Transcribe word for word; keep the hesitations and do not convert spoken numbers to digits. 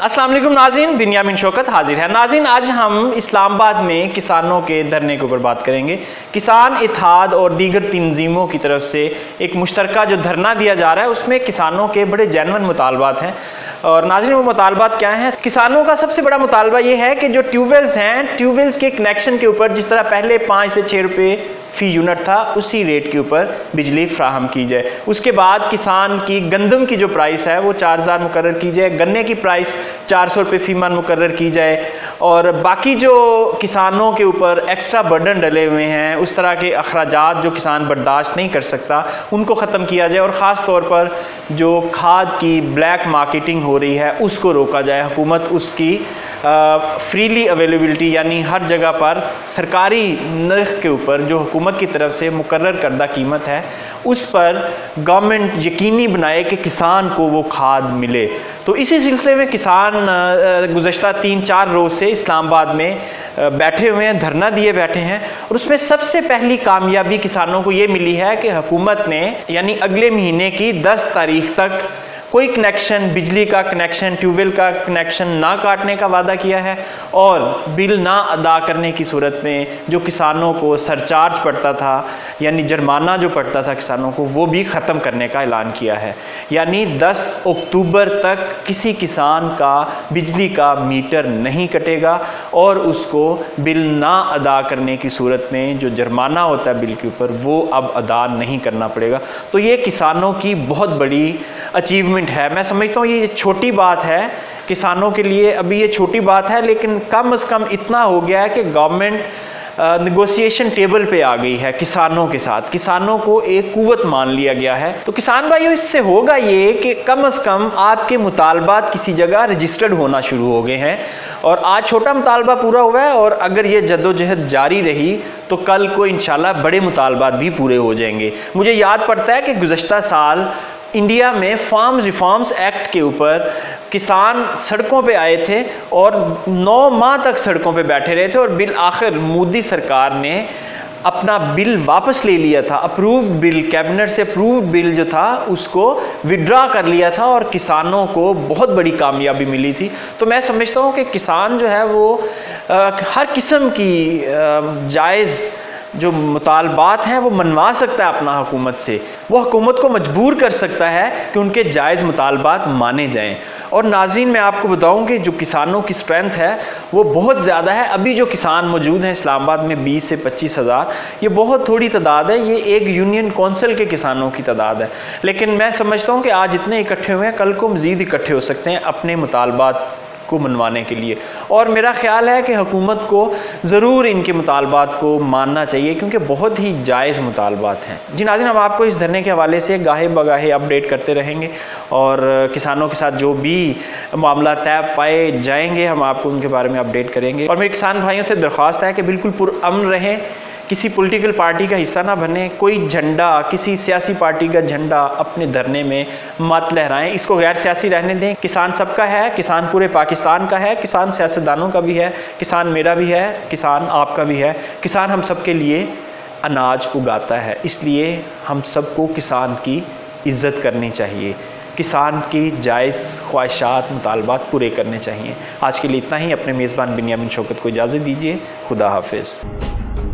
अस्सलाम वालेकुम नाज़रीन, बिन्यामिन शौकत हाजिर है। नाज़रीन, आज हम इस्लामाबाद में किसानों के धरने के ऊपर बात करेंगे। किसान इत्तेहाद और दीगर तंजीमों की तरफ से एक मुश्तरका जो धरना दिया जा रहा है उसमें किसानों के बड़े जेन्युइन मुतालबात हैं। और नाज़रीन, वो मुतालबात क्या हैं? किसानों का सबसे बड़ा मुतालबा ये है कि जो ट्यूबवेल्स हैं, ट्यूबवेल्स के कनेक्शन के ऊपर जिस तरह पहले पाँच से छः रुपये फ़ी यूनिट था, उसी रेट के ऊपर बिजली फ्राहम की जाए। उसके बाद किसान की गंदम की जो प्राइस है वो चार हज़ार मुकर्रर की जाए, गन्ने की प्राइस चार सौ रुपये फ़ी मन मुकर्रर की जाए, और बाकी जो किसानों के ऊपर एक्स्ट्रा बर्डन डले हुए हैं, उस तरह के अखराजात जो किसान बर्दाश्त नहीं कर सकता, उनको ख़त्म किया जाए। और ख़ास तौर पर जो खाद की ब्लैक मार्केटिंग हो रही है उसको रोका जाए। हुकूमत उसकी फ्रीली अवेलेबिलिटी यानी हर जगह पर सरकारी नर्ख के ऊपर जो हुकूमत की तरफ से मुकर्रर करदा कीमत है उस पर गवर्नमेंट यकीनी बनाए कि किसान को वो खाद मिले। तो इसी सिलसिले में किसान गुज़श्ता तीन चार रोज़ से इस्लामाबाद में बैठे हुए हैं, धरना दिए बैठे हैं। और उसमें सबसे पहली कामयाबी किसानों को ये मिली है कि हुकूमत ने यानी अगले महीने की दस तारीख तक कोई कनेक्शन, बिजली का कनेक्शन, ट्यूबवेल का कनेक्शन ना काटने का वादा किया है, और बिल ना अदा करने की सूरत में जो किसानों को सरचार्ज पड़ता था यानी जुर्माना जो पड़ता था किसानों को, वो भी ख़त्म करने का ऐलान किया है। यानी दस अक्टूबर तक किसी किसान का बिजली का मीटर नहीं कटेगा और उसको बिल ना अदा करने की सूरत में जो जुर्माना होता है बिल के ऊपर वो अब अदा नहीं करना पड़ेगा। तो ये किसानों की बहुत बड़ी अचीवमेंट है। मैं समझता हूँ ये छोटी बात है किसानों के लिए, अभी ये छोटी बात है, लेकिन कम से कम इतना हो गया है कि गवर्नमेंट नेगोशिएशन टेबल पे आ गई है किसानों के साथ, किसानों को एक कुव्वत मान लिया गया है। तो किसान भाइयों, इससे होगा ये कि कम से कम आपके मुतालबात किसी जगह रजिस्टर्ड होना शुरू हो गए हैं। और आज छोटा मुतालबा पूरा हुआ है, और अगर ये जद्दोजहद जारी रही तो कल को इंशाल्लाह बड़े मुतालबात भी पूरे हो जाएंगे। मुझे याद पड़ता है कि गुज़श्ता साल इंडिया में फार्म रिफॉर्म्स एक्ट के ऊपर किसान सड़कों पे आए थे और नौ माह तक सड़कों पे बैठे रहे थे, और बिल आखिर मोदी सरकार ने अपना बिल वापस ले लिया था। अप्रूव बिल, कैबिनेट से अप्रूव बिल जो था उसको विड्रा कर लिया था, और किसानों को बहुत बड़ी कामयाबी मिली थी। तो मैं समझता हूँ कि किसान जो है वो आ, हर किस्म की जायज़ जो मुतालबात हैं वो मनवा सकता है अपना हुकूमत से, वो हुकूमत को मजबूर कर सकता है कि उनके जायज़ मुतालबात माने जाएं। और नाज़रीन, मैं आपको बताऊं कि जो किसानों की स्ट्रेंथ है वो बहुत ज़्यादा है। अभी जो किसान मौजूद हैं इस्लामाबाद में बीस से पच्चीस हज़ार, ये बहुत थोड़ी तादाद है, ये एक यूनियन कौंसिल के किसानों की तादाद है। लेकिन मैं समझता हूँ कि आज इतने इकट्ठे हुए हैं, कल को मज़ीद इकट्ठे हो सकते हैं अपने मुतालबात को मनवाने के लिए। और मेरा ख्याल है कि हुकूमत को ज़रूर इनके मुतालबात को मानना चाहिए, क्योंकि बहुत ही जायज़ मुतालबात हैं। जी नाज़रीन, हम आपको इस धरने के हवाले से गाहे बगाहे अपडेट करते रहेंगे, और किसानों के साथ जो भी मामला तय पाए जाएंगे हम आपको उनके बारे में अपडेट करेंगे। और मेरे किसान भाइयों से दरख्वास्त है कि बिल्कुल पुरअमन रहें, किसी पॉलिटिकल पार्टी का हिस्सा ना बने, कोई झंडा, किसी सियासी पार्टी का झंडा अपने धरने में मत लहराएं, इसको गैर सियासी रहने दें। किसान सबका है, किसान पूरे पाकिस्तान का है, किसान सियासतदानों का भी है, किसान मेरा भी है, किसान आपका भी है। किसान हम सब के लिए अनाज उगाता है, इसलिए हम सबको किसान की इज़्ज़त करनी चाहिए, किसान की जायज़ ख्वाहिशात मुतालबात पूरे करने चाहिए। आज के लिए इतना ही। अपने मेज़बान बिन्यामिन शौकत को इजाज़त दीजिए। खुदा हाफिज़।